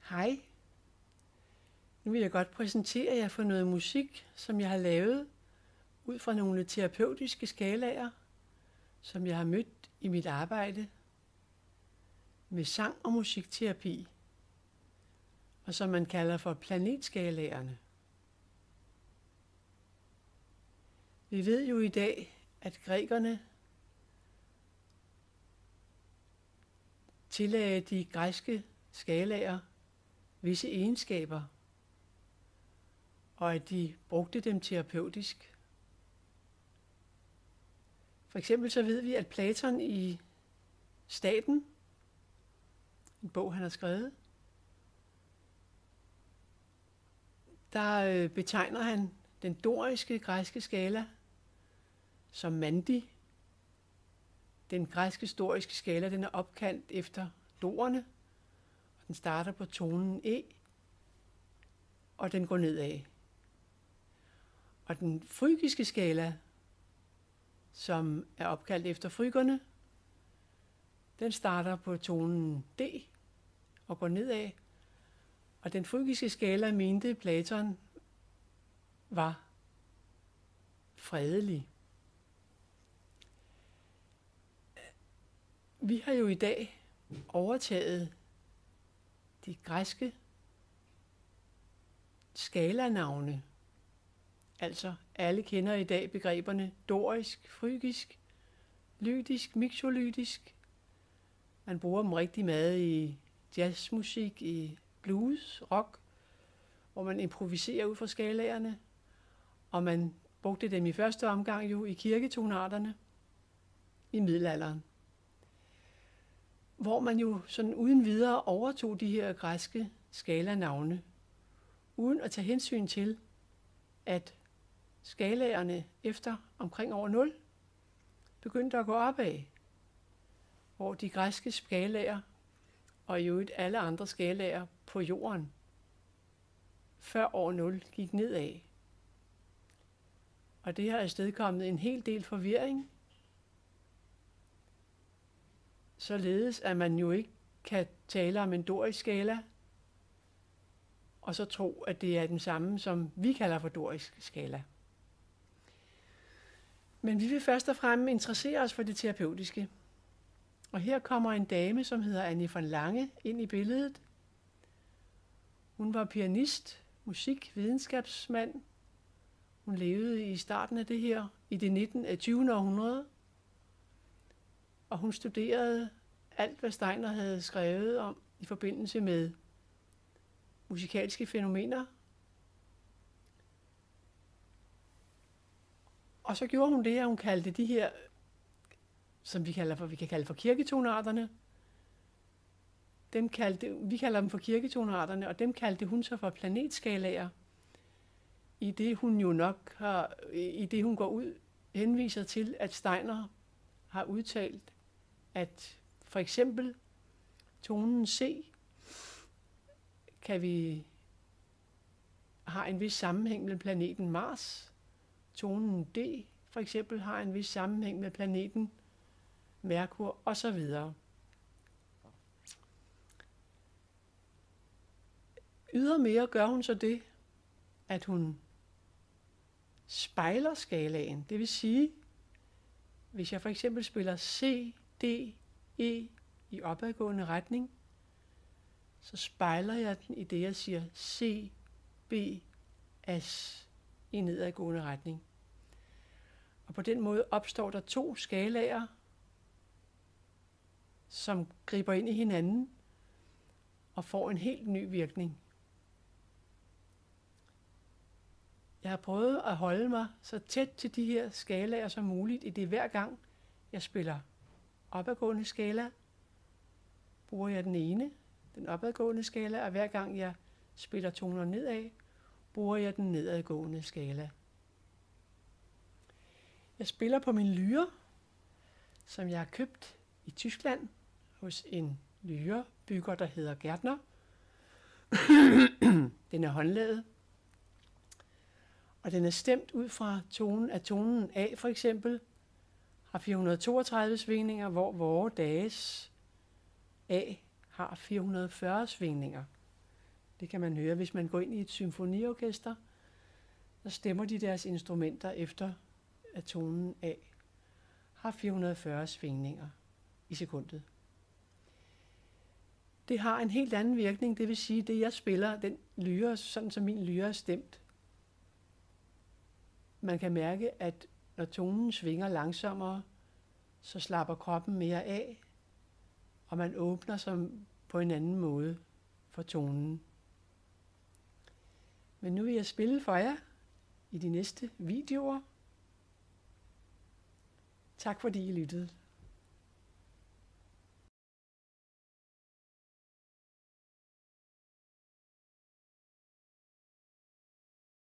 Hej. Nu vil jeg godt præsentere jer for noget musik, som jeg har lavet ud fra nogle terapeutiske skalaer, som jeg har mødt i mit arbejde med sang- og musikterapi, og som man kalder for planetskalaerne. Vi ved jo i dag, at grækerne tillagde de græske skalaer visse egenskaber, og at de brugte dem terapeutisk. For eksempel så ved vi, at Platon i Staten, en bog han har skrevet, der betegner han den doriske græske skala som Mandi. Den græske doriske skala, den er opkaldt efter dorerne, og den starter på tonen E, og den går nedad. Og den frygiske skala, som er opkaldt efter frygerne, den starter på tonen D og går nedad. Og den frygiske skala, mente Platon, var fredelig. Vi har jo i dag overtaget de græske skalanavne. Altså alle kender i dag begreberne dorisk, frygisk, lydisk, mixolydisk. Man bruger dem rigtig meget i jazzmusik, i blues, rock, hvor man improviserer ud fra skalaerne. Og man brugte dem i første omgang jo i kirketonarterne i middelalderen, hvor man jo sådan uden videre overtog de her græske skalanavne, uden at tage hensyn til, at skalaerne efter omkring over 0 begyndte at gå opad, hvor de græske skalaer og i øvrigt alle andre skalaer på jorden før år 0 gik nedad. Og det har afstedkommet en hel del forvirring, således at man jo ikke kan tale om en dorisk skala, og så tro, at det er den samme, som vi kalder for dorisk skala. Men vi vil først og fremmest interessere os for det terapeutiske. Og her kommer en dame, som hedder Annie von Lange, ind i billedet. Hun var pianist, musikvidenskabsmand. Hun levede i starten af det her, i det 20. århundrede. Og hun studerede alt, hvad Steiner havde skrevet om i forbindelse med musikalske fænomener. Og så gjorde hun det, at hun kaldte de her, som vi kan kalde for kirketonarterne, vi kalder dem for kirketonarterne, og dem kaldte hun så for planetskalaer, i det hun går ud, henviser til, at Steiner har udtalt, at for eksempel tonen C har en vis sammenhæng med planeten Mars. Tonen D for eksempel har en vis sammenhæng med planeten Merkur osv. Ydermere gør hun så det, at hun spejler skalaen. Det vil sige, hvis jeg for eksempel spiller C, D, E i opadgående retning, så spejler jeg den i det, jeg siger C, B, As i nedadgående retning. Og på den måde opstår der 2 skalaer, som griber ind i hinanden og får en helt ny virkning. Jeg har prøvet at holde mig så tæt til de her skalaer som muligt, i det hver gang jeg spiller opadgående skala, bruger jeg den ene, den opadgående skala, og hver gang jeg spiller toner nedad, bruger jeg den nedadgående skala. Jeg spiller på min lyre, som jeg har købt i Tyskland hos en lyrebygger, der hedder Gärtner. Den er håndlavet, og den er stemt ud fra tonen A for eksempel, har 432 svingninger, hvor vore dages A har 440 svingninger. Det kan man høre, hvis man går ind i et symfoniorkester, så stemmer de deres instrumenter efter, at tonen A har 440 svingninger i sekundet. Det har en helt anden virkning, det vil sige, det jeg spiller, den lyre, sådan som min lyre er stemt. Man kan mærke, at når tonen svinger langsommere, så slapper kroppen mere af, og man åbner sig på en anden måde for tonen. Men nu vil jeg spille for jer i de næste videoer. Tak fordi I lyttede.